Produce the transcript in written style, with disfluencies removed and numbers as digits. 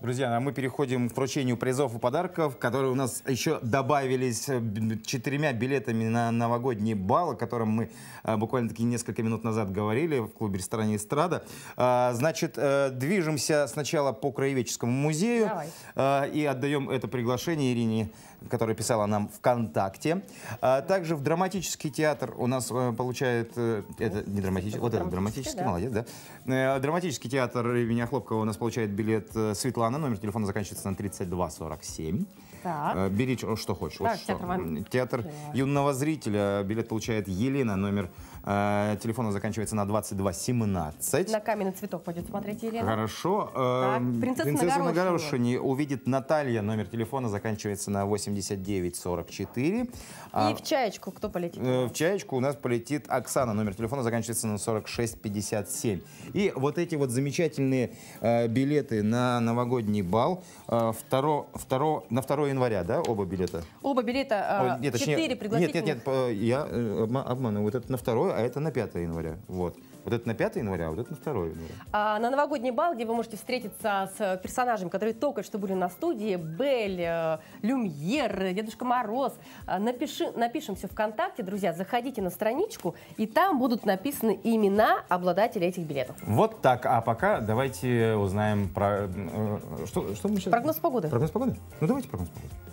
Друзья, а мы переходим к вручению призов и подарков, которые у нас еще добавились 4 билетами на новогодний бал, о котором мы буквально-таки несколько минут назад говорили в клубе-ресторане «Эстрада». Значит, движемся сначала по Краеведческому музею. И отдаем это приглашение Ирине, которая писала нам ВКонтакте. Также в драматический театр у нас получает... Это не драматический, вот это драматический, да. Молодец, да. Драматический театр имени Хлопкова у нас получает билет Светлана, номер телефона заканчивается на 3247. Так. Бери, что хочешь. Так, вот театр юного зрителя, билет получает Елена, номер телефона заканчивается на 2217. На «Каменный цветок» пойдет смотреть Елена. Хорошо. Принцесса на горошине увидит Наталья, номер телефона заканчивается на 8944. И в «Чаечку» кто полетит? В «Чаечку» у нас полетит Оксана, номер телефона заканчивается на 4657. И вот эти вот замечательные билеты на новогодний бал на 2 января, да, оба билета? Оба билета, 4 пригласительных. Нет, я обманываю. Вот это на 2, а это на 5 января. Вот. Вот это на 5 января, а вот это на 2 января. На новогодний бал, где вы можете встретиться с персонажами, которые только что были на студии, Белль, Люмьер, Дедушка Мороз, напишем все ВКонтакте, друзья, заходите на страничку, и там будут написаны имена обладателей этих билетов. Вот так, а пока давайте узнаем про... Что мы сейчас... Прогноз погоды. Прогноз погоды? Ну давайте прогноз погоды.